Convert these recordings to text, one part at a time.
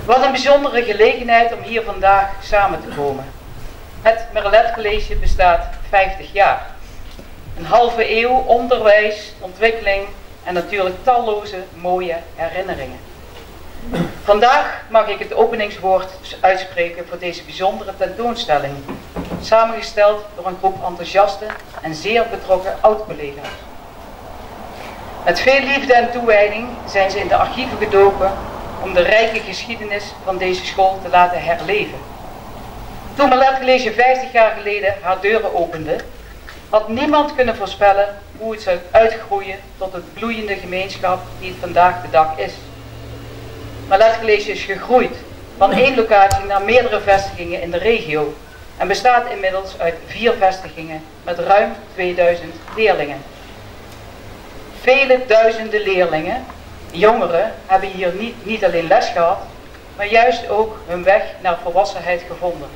Wat een bijzondere gelegenheid om hier vandaag samen te komen. Het Merlet College bestaat 50 jaar. Een halve eeuw onderwijs, ontwikkeling en natuurlijk talloze mooie herinneringen. Vandaag mag ik het openingswoord uitspreken voor deze bijzondere tentoonstelling. Samengesteld door een groep enthousiaste en zeer betrokken oud-collega's. Met veel liefde en toewijding zijn ze in de archieven gedoken om de rijke geschiedenis van deze school te laten herleven. Toen Merlet College 50 jaar geleden haar deuren opende, had niemand kunnen voorspellen hoe het zou uitgroeien tot het bloeiende gemeenschap die het vandaag de dag is. Merlet College is gegroeid van één locatie naar meerdere vestigingen in de regio en bestaat inmiddels uit 4 vestigingen met ruim 2000 leerlingen. Vele duizenden leerlingen, jongeren, hebben hier niet alleen les gehad, maar juist ook hun weg naar volwassenheid gevonden.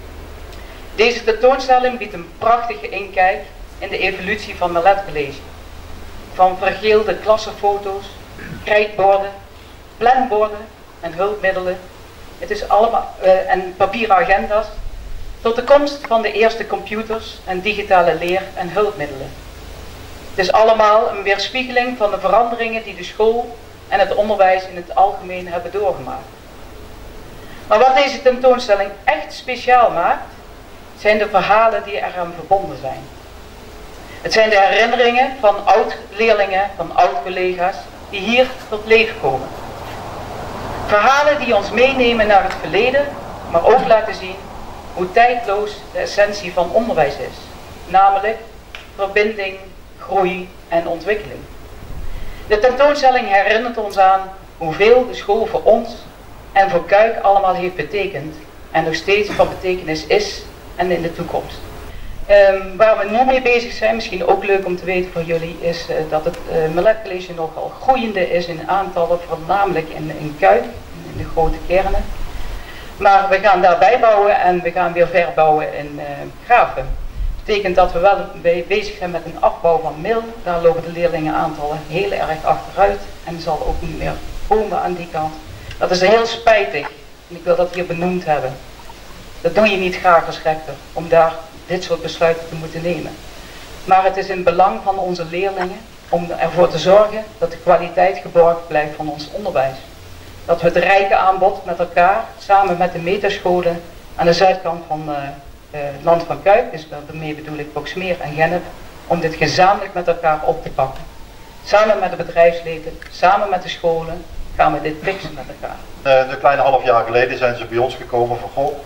Deze tentoonstelling biedt een prachtige inkijk in de evolutie van Merlet College. Van vergeelde klassenfoto's, krijtborden, planborden en hulpmiddelen, het is allemaal, en papieren agenda's, tot de komst van de eerste computers en digitale leer- en hulpmiddelen. Het is allemaal een weerspiegeling van de veranderingen die de school en het onderwijs in het algemeen hebben doorgemaakt. Maar wat deze tentoonstelling echt speciaal maakt, zijn de verhalen die eraan verbonden zijn. Het zijn de herinneringen van oud-leerlingen, van oud-collega's, die hier tot leven komen. Verhalen die ons meenemen naar het verleden, maar ook laten zien hoe tijdloos de essentie van onderwijs is. Namelijk verbinding, groei en ontwikkeling. De tentoonstelling herinnert ons aan hoeveel de school voor ons en voor Kuik allemaal heeft betekend en nog steeds van betekenis is en in de toekomst. Waar we nu mee bezig zijn, misschien ook leuk om te weten voor jullie, is dat het Merlet College nogal groeiende is in aantallen, voornamelijk in Kuik, in de grote kernen. Maar we gaan daarbij bouwen en we gaan weer verbouwen in Graven. Dat betekent dat we wel bezig zijn met een afbouw van Mil. Daar lopen de leerlingenaantallen heel erg achteruit en zal ook niet meer komen aan die kant. Dat is heel spijtig en ik wil dat hier benoemd hebben. Dat doe je niet graag als rector, om daar dit soort besluiten te moeten nemen. Maar het is in belang van onze leerlingen om ervoor te zorgen dat de kwaliteit geborgd blijft van ons onderwijs. Dat we het rijke aanbod met elkaar, samen met de metascholen aan de zuidkant van het land van Kuik, dus daarmee bedoel ik Boxmeer en Gennep, om dit gezamenlijk met elkaar op te pakken. Samen met het bedrijfsleven, samen met de scholen, gaan we dit fixen met elkaar. Een kleine half jaar geleden zijn ze bij ons gekomen van goh,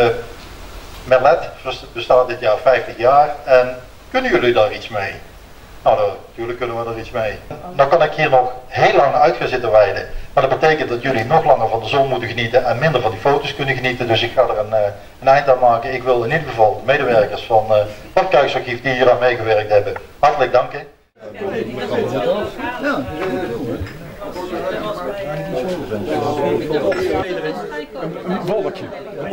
Merlet bestaat dit jaar 50 jaar en kunnen jullie daar iets mee? Nou, natuurlijk kunnen we er iets mee. Dan kan ik hier nog heel lang uit gaan zitten weiden. Maar dat betekent dat jullie nog langer van de zon moeten genieten en minder van die foto's kunnen genieten. Dus ik ga er een eind aan maken. Ik wil in ieder geval de medewerkers van het Kuiksarchief die hier aan meegewerkt hebben, hartelijk danken. Een bolletje.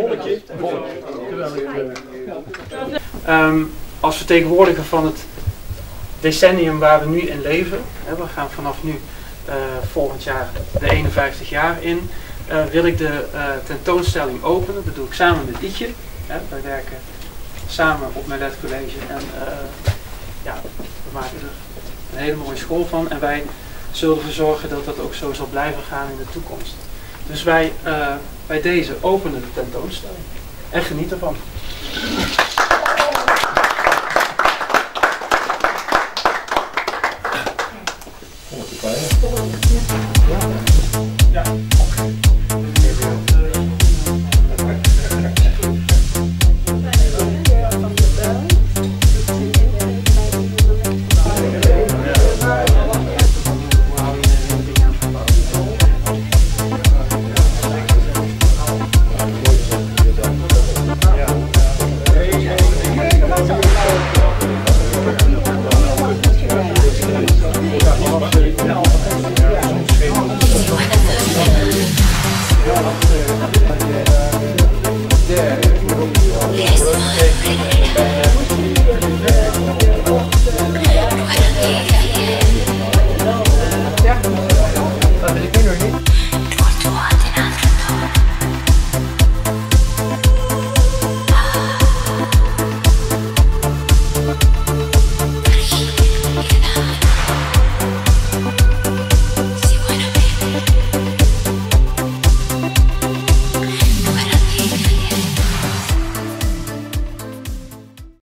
Als vertegenwoordiger van het decennium waar we nu in leven, we gaan vanaf nu volgend jaar de 51 jaar in, wil ik de tentoonstelling openen. Dat doe ik samen met Ietje. Wij werken samen op Merlet College en ja, we maken er een hele mooie school van en wij zullen ervoor zorgen dat dat ook zo zal blijven gaan in de toekomst. Dus wij bij deze openen de tentoonstelling en geniet ervan.